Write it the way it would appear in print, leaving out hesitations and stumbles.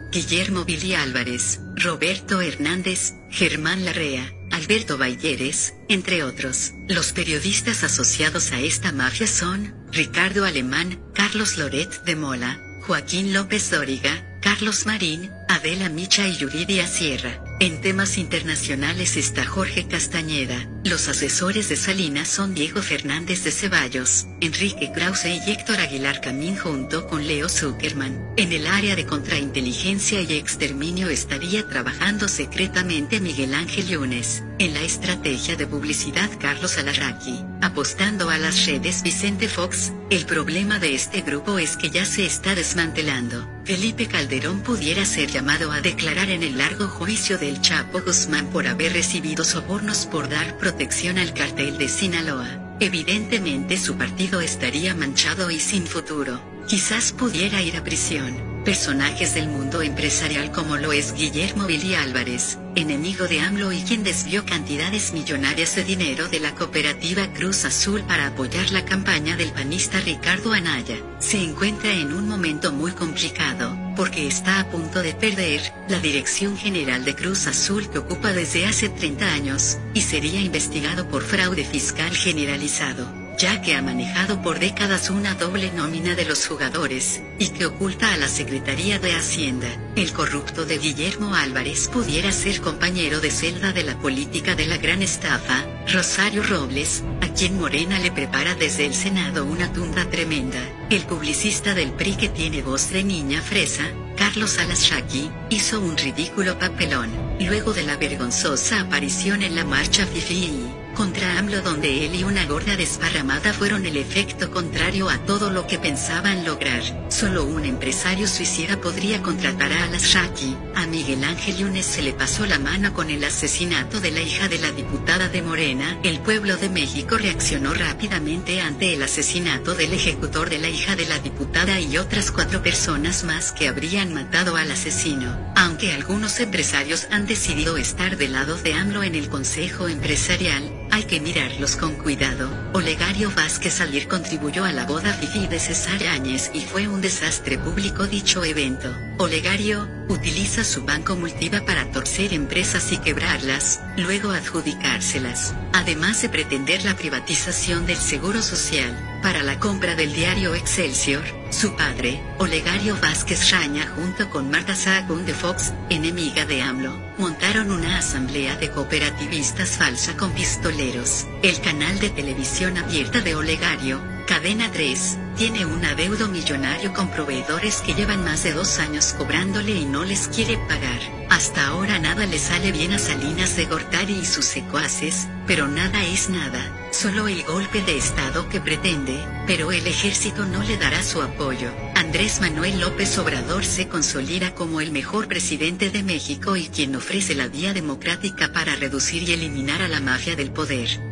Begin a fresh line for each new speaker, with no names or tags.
Guillermo Billy Álvarez, Roberto Hernández, Germán Larrea, Alberto Balleres, entre otros. Los periodistas asociados a esta mafia son Ricardo Alemán, Carlos Loret de Mola, Joaquín López Dóriga, Carlos Marín, Adela Micha y Yuridia Sierra. En temas internacionales está Jorge Castañeda. Los asesores de Salinas son Diego Fernández de Ceballos, Enrique Krause y Héctor Aguilar Camín junto con Leo Zuckerman. En el área de contrainteligencia y exterminio estaría trabajando secretamente Miguel Ángel Yunes. En la estrategia de publicidad Carlos Alarraqui, apostando a las redes Vicente Fox. El problema de este grupo es que ya se está desmantelando. Felipe Calderón pudiera ser llamado a declarar en el largo juicio del Chapo Guzmán por haber recibido sobornos por dar protección al cartel de Sinaloa. Evidentemente su partido estaría manchado y sin futuro. Quizás pudiera ir a prisión. Personajes del mundo empresarial como lo es Guillermo Billy Álvarez, enemigo de AMLO y quien desvió cantidades millonarias de dinero de la cooperativa Cruz Azul para apoyar la campaña del panista Ricardo Anaya, se encuentra en un momento muy complicado, porque está a punto de perder la dirección general de Cruz Azul que ocupa desde hace 30 años, y sería investigado por fraude fiscal generalizado, ya que ha manejado por décadas una doble nómina de los jugadores, y que oculta a la Secretaría de Hacienda. El corrupto de Guillermo Álvarez pudiera ser compañero de celda de la política de la gran estafa, Rosario Robles, a quien Morena le prepara desde el Senado una tunda tremenda. El publicista del PRI que tiene voz de niña fresa, Carlos Alarraqui, hizo un ridículo papelón, luego de la vergonzosa aparición en la marcha FIFI contra AMLO donde él y una gorda desparramada fueron el efecto contrario a todo lo que pensaban lograr. Solo un empresario suicida podría contratar a Alarraqui. A Miguel Ángel Yunes se le pasó la mano con el asesinato de la hija de la diputada de Morena. El pueblo de México reaccionó rápidamente ante el asesinato del ejecutor de la hija de la diputada y otras 4 personas más que habrían matado al asesino. Aunque algunos empresarios han decidido estar del lado de AMLO en el Consejo Empresarial, hay que mirarlos con cuidado. Olegario Vázquez Aguirre contribuyó a la boda fifí de César Áñez y fue un desastre público dicho evento. Olegario utiliza su banco Multiva para torcer empresas y quebrarlas, luego adjudicárselas, además de pretender la privatización del Seguro Social, para la compra del diario Excelsior. Su padre, Olegario Vázquez Raña junto con Marta Sahagún de Fox, enemiga de AMLO, montaron una asamblea de cooperativistas falsa con pistoleros. El canal de televisión abierta de Olegario, Cadena 3, tiene un adeudo millonario con proveedores que llevan más de 2 años cobrándole y no les quiere pagar. Hasta ahora nada le sale bien a Salinas de Gortari y sus secuaces, pero nada es nada, solo el golpe de estado que pretende, pero el ejército no le dará su apoyo. Andrés Manuel López Obrador se consolida como el mejor presidente de México y quien ofrece la vía democrática para reducir y eliminar a la mafia del poder.